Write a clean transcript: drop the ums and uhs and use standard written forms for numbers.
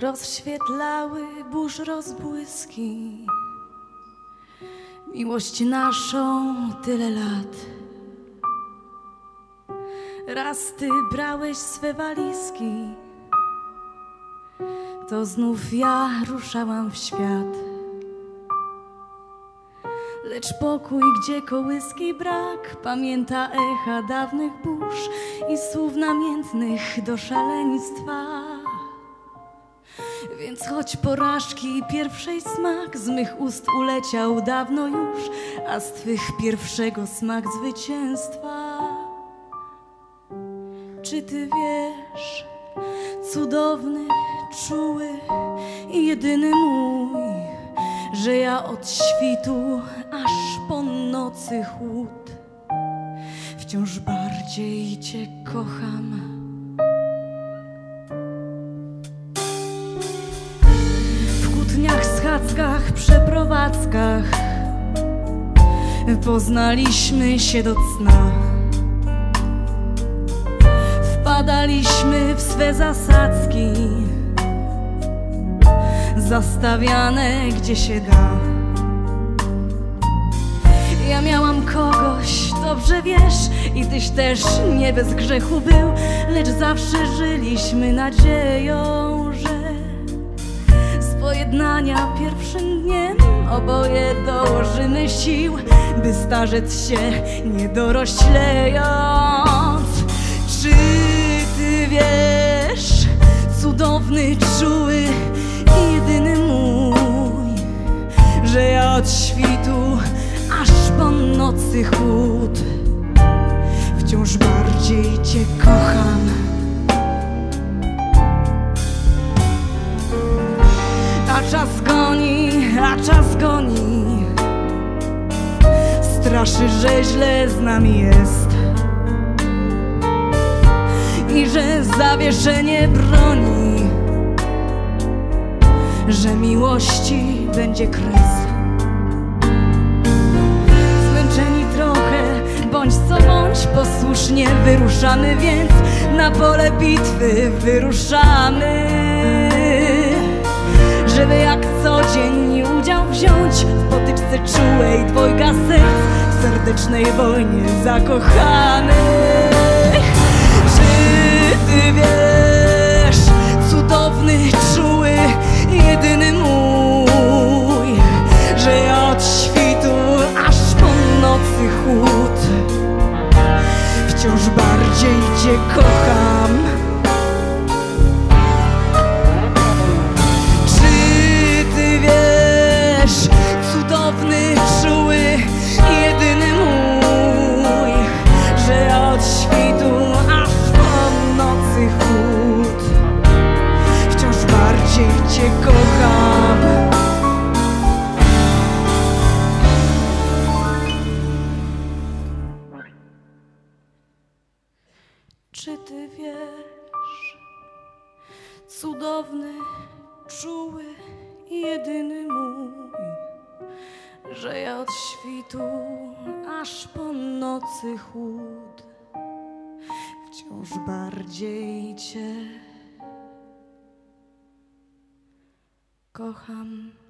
rozświetlały burz rozbłyski. Miłość naszą tyle lat. Raz ty brałeś swe walizki, to znów ja ruszałam w świat. Lecz pokój, gdzie kołyski brak, pamięta echa dawnych burz i słów namiętnych do szaleństwa. Więc choć porażki pierwszej smak z mych ust uleciał dawno już, a z twych pierwszego smak zwycięstwa. Czy ty wiesz, cudowny, czuły i jedyny mój, że ja od świtu aż po nocy chłód wciąż bardziej cię kocham. W kłótniach, schadzkach, przeprowadzkach poznaliśmy się do cna. Wpadaliśmy w swe zasadzki, zastawiane gdzie się da. Ja miałam kogoś, dobrze wiesz, i tyś też nie bez grzechu był, lecz zawsze żyliśmy nadzieją, że z pojednania pierwszym dniem oboje dołożymy sił, by starzec się nie doroślejąc. Czy ty wiesz, cudowny, czuły i jedyny mój, że ja od świtu aż po nocy chłód wciąż bardziej cię kocham. A czas goni, a czas goni, straszy, że źle z nami jest i że zawieszenie broni, że miłości będzie kres. Zmęczeni trochę, bądź co bądź, posłusznie wyruszamy, więc na pole bitwy wyruszamy, żeby jak co dzień udział wziąć w potyczce czułej dwojga serc, w serdecznej wojnie zakochanych. Czy ty wiesz, cudowny, czuły, jedyny mój, że ja od świtu aż po nocy chłód wciąż bardziej cię kocham. Czy ty wiesz, cudowny, czuły, jedyny mój, że ja od świtu aż po nocy chłód wciąż bardziej cię kocham. Czy ty wiesz, cudowny, czuły i jedyny mój, że ja od świtu aż po nocy chłód wciąż bardziej cię kocham.